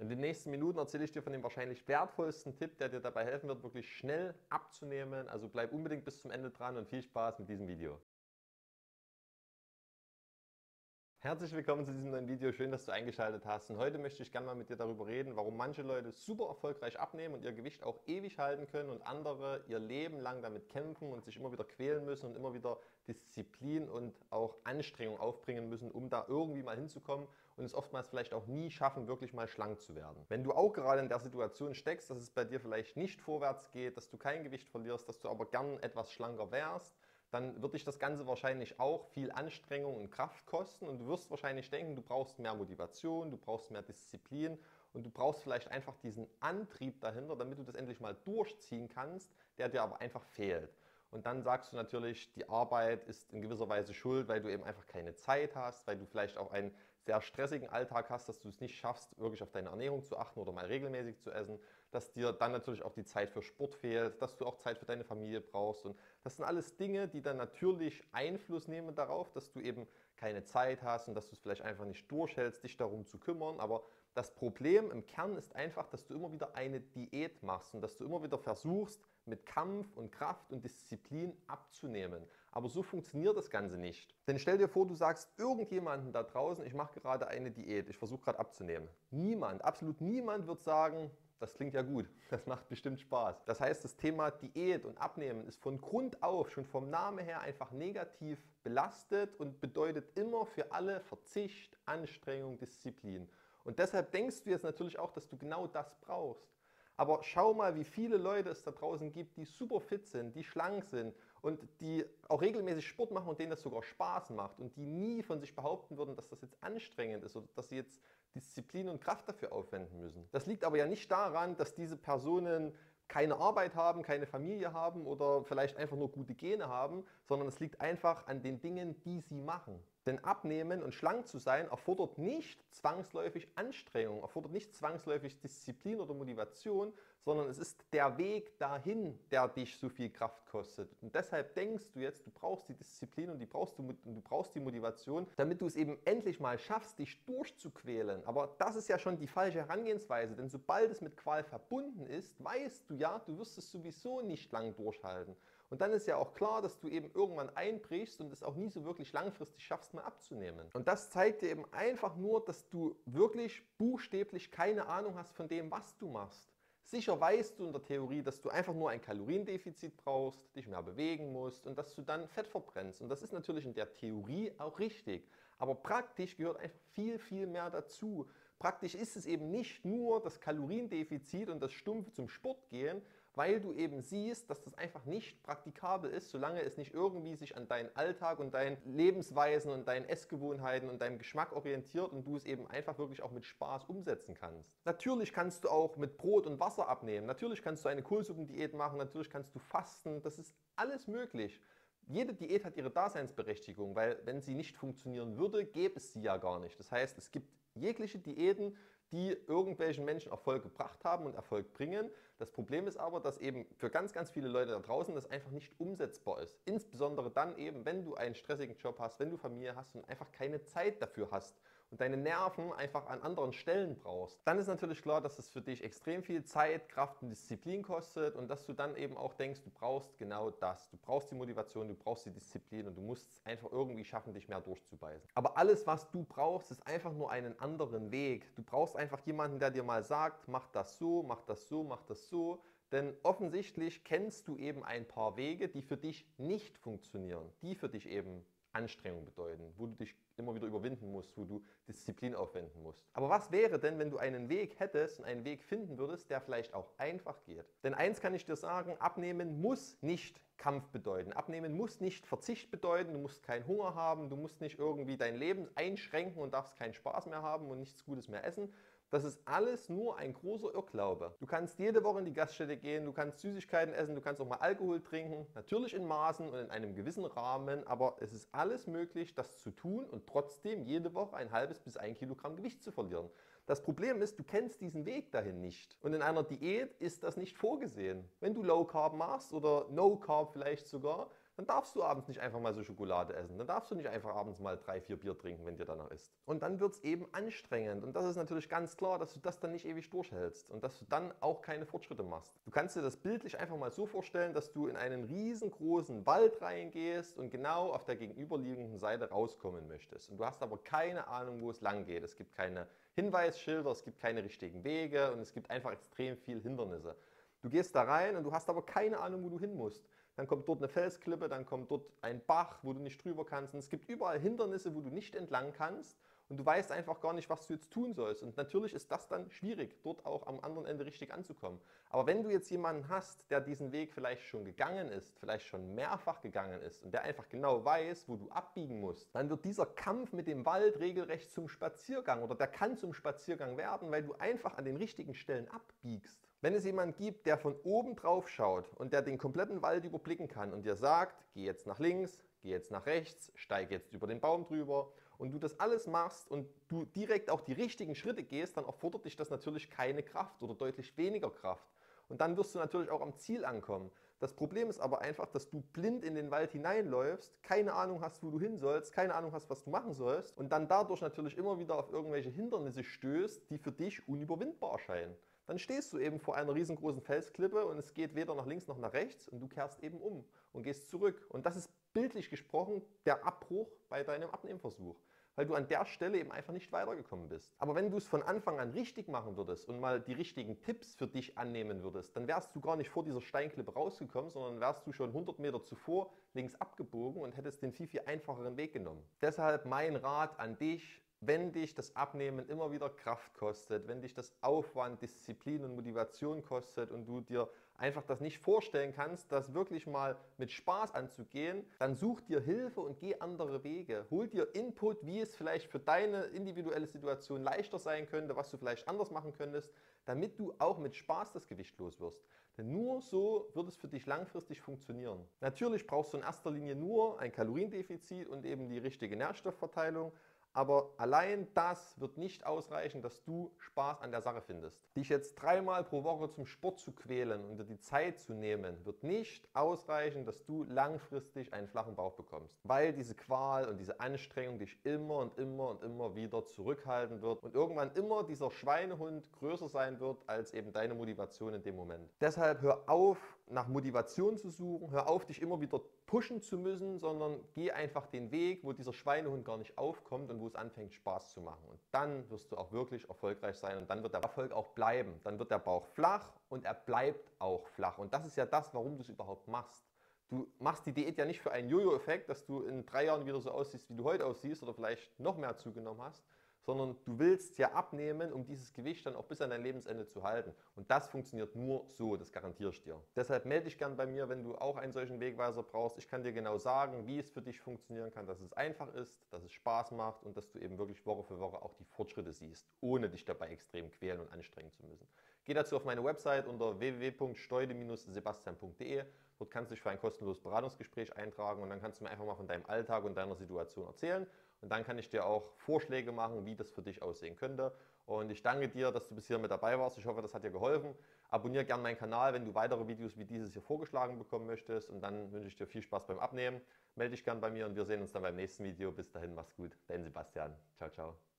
In den nächsten Minuten erzähle ich dir von dem wahrscheinlich wertvollsten Tipp, der dir dabei helfen wird, wirklich schnell abzunehmen. Also bleib unbedingt bis zum Ende dran und viel Spaß mit diesem Video. Herzlich willkommen zu diesem neuen Video. Schön, dass du eingeschaltet hast. Und heute möchte ich gerne mal mit dir darüber reden, warum manche Leute super erfolgreich abnehmen und ihr Gewicht auch ewig halten können und andere ihr Leben lang damit kämpfen und sich immer wieder quälen müssen und immer wieder Disziplin und auch Anstrengung aufbringen müssen, um da irgendwie mal hinzukommen und es oftmals vielleicht auch nie schaffen, wirklich mal schlank zu werden. Wenn du auch gerade in der Situation steckst, dass es bei dir vielleicht nicht vorwärts geht, dass du kein Gewicht verlierst, dass du aber gern etwas schlanker wärst, dann wird dich das Ganze wahrscheinlich auch viel Anstrengung und Kraft kosten und du wirst wahrscheinlich denken, du brauchst mehr Motivation, du brauchst mehr Disziplin und du brauchst vielleicht einfach diesen Antrieb dahinter, damit du das endlich mal durchziehen kannst, der dir aber einfach fehlt. Und dann sagst du natürlich, die Arbeit ist in gewisser Weise schuld, weil du eben einfach keine Zeit hast, weil du vielleicht auch einen sehr stressigen Alltag hast, dass du es nicht schaffst, wirklich auf deine Ernährung zu achten oder mal regelmäßig zu essen, dass dir dann natürlich auch die Zeit für Sport fehlt, dass du auch Zeit für deine Familie brauchst. Und das sind alles Dinge, die dann natürlich Einfluss nehmen darauf, dass du eben keine Zeit hast und dass du es vielleicht einfach nicht durchhältst, dich darum zu kümmern. Aber das Problem im Kern ist einfach, dass du immer wieder eine Diät machst und dass du immer wieder versuchst, mit Kampf und Kraft und Disziplin abzunehmen. Aber so funktioniert das Ganze nicht. Denn stell dir vor, du sagst irgendjemanden da draußen, ich mache gerade eine Diät, ich versuche gerade abzunehmen. Niemand, absolut niemand wird sagen, das klingt ja gut, das macht bestimmt Spaß. Das heißt, das Thema Diät und Abnehmen ist von Grund auf, schon vom Namen her, einfach negativ belastet und bedeutet immer für alle Verzicht, Anstrengung, Disziplin. Und deshalb denkst du jetzt natürlich auch, dass du genau das brauchst. Aber schau mal, wie viele Leute es da draußen gibt, die super fit sind, die schlank sind und die auch regelmäßig Sport machen und denen das sogar Spaß macht und die nie von sich behaupten würden, dass das jetzt anstrengend ist oder dass sie jetzt Disziplin und Kraft dafür aufwenden müssen. Das liegt aber ja nicht daran, dass diese Personen keine Arbeit haben, keine Familie haben oder vielleicht einfach nur gute Gene haben, sondern es liegt einfach an den Dingen, die sie machen. Denn abnehmen und schlank zu sein erfordert nicht zwangsläufig Anstrengung, erfordert nicht zwangsläufig Disziplin oder Motivation, sondern es ist der Weg dahin, der dich so viel Kraft kostet. Und deshalb denkst du jetzt, du brauchst die Disziplin und du brauchst die Motivation, damit du es eben endlich mal schaffst, dich durchzuquälen. Aber das ist ja schon die falsche Herangehensweise, denn sobald es mit Qual verbunden ist, weißt du ja, du wirst es sowieso nicht lang durchhalten. Und dann ist ja auch klar, dass du eben irgendwann einbrichst und es auch nie so wirklich langfristig schaffst, mal abzunehmen. Und das zeigt dir eben einfach nur, dass du wirklich buchstäblich keine Ahnung hast von dem, was du machst. Sicher weißt du in der Theorie, dass du einfach nur ein Kaloriendefizit brauchst, dich mehr bewegen musst und dass du dann Fett verbrennst. Und das ist natürlich in der Theorie auch richtig. Aber praktisch gehört einfach viel, viel mehr dazu. Praktisch ist es eben nicht nur das Kaloriendefizit und das stumpfe zum Sport gehen, weil du eben siehst, dass das einfach nicht praktikabel ist, solange es nicht irgendwie sich an deinen Alltag und deinen Lebensweisen und deinen Essgewohnheiten und deinem Geschmack orientiert und du es eben einfach wirklich auch mit Spaß umsetzen kannst. Natürlich kannst du auch mit Brot und Wasser abnehmen, natürlich kannst du eine Kohlsuppendiät machen, natürlich kannst du fasten, das ist alles möglich. Jede Diät hat ihre Daseinsberechtigung, weil wenn sie nicht funktionieren würde, gäbe es sie ja gar nicht. Das heißt, es gibt jegliche Diäten, die irgendwelchen Menschen Erfolg gebracht haben und Erfolg bringen. Das Problem ist aber, dass eben für ganz, ganz viele Leute da draußen das einfach nicht umsetzbar ist. Insbesondere dann eben, wenn du einen stressigen Job hast, wenn du Familie hast und einfach keine Zeit dafür hast und deine Nerven einfach an anderen Stellen brauchst. Dann ist natürlich klar, dass es für dich extrem viel Zeit, Kraft und Disziplin kostet und dass du dann eben auch denkst, du brauchst genau das. Du brauchst die Motivation, du brauchst die Disziplin und du musst es einfach irgendwie schaffen, dich mehr durchzubeißen. Aber alles, was du brauchst, ist einfach nur einen anderen Weg. Du brauchst einfach jemanden, der dir mal sagt, mach das so, mach das so, mach das so. Denn offensichtlich kennst du eben ein paar Wege, die für dich nicht funktionieren, die für dich eben Anstrengung bedeuten, wo du dich immer wieder überwinden musst, wo du Disziplin aufwenden musst. Aber was wäre denn, wenn du einen Weg hättest und einen Weg finden würdest, der vielleicht auch einfach geht? Denn eins kann ich dir sagen, abnehmen muss nicht Kampf bedeuten. Abnehmen muss nicht Verzicht bedeuten, du musst keinen Hunger haben, du musst nicht irgendwie dein Leben einschränken und darfst keinen Spaß mehr haben und nichts Gutes mehr essen. Das ist alles nur ein großer Irrglaube. Du kannst jede Woche in die Gaststätte gehen, du kannst Süßigkeiten essen, du kannst auch mal Alkohol trinken, natürlich in Maßen und in einem gewissen Rahmen, aber es ist alles möglich, das zu tun und trotzdem jede Woche ein halbes bis 1 Kilogramm Gewicht zu verlieren. Das Problem ist, du kennst diesen Weg dahin nicht. Und in einer Diät ist das nicht vorgesehen. Wenn du Low Carb machst oder No Carb vielleicht sogar, dann darfst du abends nicht einfach mal so Schokolade essen. Dann darfst du nicht einfach abends mal 3, 4 Bier trinken, wenn dir danach ist. Und dann wird es eben anstrengend. Und das ist natürlich ganz klar, dass du das dann nicht ewig durchhältst und dass du dann auch keine Fortschritte machst. Du kannst dir das bildlich einfach mal so vorstellen, dass du in einen riesengroßen Wald reingehst und genau auf der gegenüberliegenden Seite rauskommen möchtest. Und du hast aber keine Ahnung, wo es lang geht. Es gibt keine Hinweisschilder, es gibt keine richtigen Wege und es gibt einfach extrem viele Hindernisse. Du gehst da rein und du hast aber keine Ahnung, wo du hin musst. Dann kommt dort eine Felsklippe, dann kommt dort ein Bach, wo du nicht drüber kannst. Und es gibt überall Hindernisse, wo du nicht entlang kannst. Und du weißt einfach gar nicht, was du jetzt tun sollst. Und natürlich ist das dann schwierig, dort auch am anderen Ende richtig anzukommen. Aber wenn du jetzt jemanden hast, der diesen Weg vielleicht schon gegangen ist, vielleicht schon mehrfach gegangen ist und der einfach genau weiß, wo du abbiegen musst, dann wird dieser Kampf mit dem Wald regelrecht zum Spaziergang oder der kann zum Spaziergang werden, weil du einfach an den richtigen Stellen abbiegst. Wenn es jemanden gibt, der von oben drauf schaut und der den kompletten Wald überblicken kann und dir sagt, geh jetzt nach links, geh jetzt nach rechts, steig jetzt über den Baum drüber und du das alles machst und du direkt auch die richtigen Schritte gehst, dann erfordert dich das natürlich keine Kraft oder deutlich weniger Kraft. Und dann wirst du natürlich auch am Ziel ankommen. Das Problem ist aber einfach, dass du blind in den Wald hineinläufst, keine Ahnung hast, wo du hin sollst, keine Ahnung hast, was du machen sollst und dann dadurch natürlich immer wieder auf irgendwelche Hindernisse stößt, die für dich unüberwindbar erscheinen. Dann stehst du eben vor einer riesengroßen Felsklippe und es geht weder nach links noch nach rechts und du kehrst eben um und gehst zurück. Und das ist bildlich gesprochen der Abbruch bei deinem Abnehmversuch, weil du an der Stelle eben einfach nicht weitergekommen bist. Aber wenn du es von Anfang an richtig machen würdest und mal die richtigen Tipps für dich annehmen würdest, dann wärst du gar nicht vor dieser Steinklippe rausgekommen, sondern wärst du schon 100 Meter zuvor links abgebogen und hättest den viel, viel einfacheren Weg genommen. Deshalb mein Rat an dich: Wenn dich das Abnehmen immer wieder Kraft kostet, wenn dich das Aufwand, Disziplin und Motivation kostet und du dir einfach das nicht vorstellen kannst, das wirklich mal mit Spaß anzugehen, dann such dir Hilfe und geh andere Wege. Hol dir Input, wie es vielleicht für deine individuelle Situation leichter sein könnte, was du vielleicht anders machen könntest, damit du auch mit Spaß das Gewicht los wirst. Denn nur so wird es für dich langfristig funktionieren. Natürlich brauchst du in erster Linie nur ein Kaloriendefizit und eben die richtige Nährstoffverteilung. Aber allein das wird nicht ausreichen, dass du Spaß an der Sache findest. Dich jetzt 3-mal pro Woche zum Sport zu quälen und dir die Zeit zu nehmen, wird nicht ausreichen, dass du langfristig einen flachen Bauch bekommst. Weil diese Qual und diese Anstrengung dich immer und immer und immer wieder zurückhalten wird und irgendwann immer dieser Schweinehund größer sein wird als eben deine Motivation in dem Moment. Deshalb hör auf, nach Motivation zu suchen, hör auf, dich immer wieder pushen zu müssen, sondern geh einfach den Weg, wo dieser Schweinehund gar nicht aufkommt und wo es anfängt Spaß zu machen. Und dann wirst du auch wirklich erfolgreich sein und dann wird der Erfolg auch bleiben. Dann wird der Bauch flach und er bleibt auch flach. Und das ist ja das, warum du es überhaupt machst. Du machst die Diät ja nicht für einen Jojo-Effekt, dass du in 3 Jahren wieder so aussiehst, wie du heute aussiehst oder vielleicht noch mehr zugenommen hast, sondern du willst ja abnehmen, um dieses Gewicht dann auch bis an dein Lebensende zu halten. Und das funktioniert nur so, das garantiere ich dir. Deshalb melde dich gern bei mir, wenn du auch einen solchen Wegweiser brauchst. Ich kann dir genau sagen, wie es für dich funktionieren kann, dass es einfach ist, dass es Spaß macht und dass du eben wirklich Woche für Woche auch die Fortschritte siehst, ohne dich dabei extrem quälen und anstrengen zu müssen. Geh dazu auf meine Website unter www.steude-sebastian.de. Dort kannst du dich für ein kostenloses Beratungsgespräch eintragen und dann kannst du mir einfach mal von deinem Alltag und deiner Situation erzählen. Und dann kann ich dir auch Vorschläge machen, wie das für dich aussehen könnte. Und ich danke dir, dass du bis hier mit dabei warst. Ich hoffe, das hat dir geholfen. Abonniere gerne meinen Kanal, wenn du weitere Videos wie dieses hier vorgeschlagen bekommen möchtest. Und dann wünsche ich dir viel Spaß beim Abnehmen. Melde dich gerne bei mir und wir sehen uns dann beim nächsten Video. Bis dahin, mach's gut. Dein Sebastian. Ciao, ciao.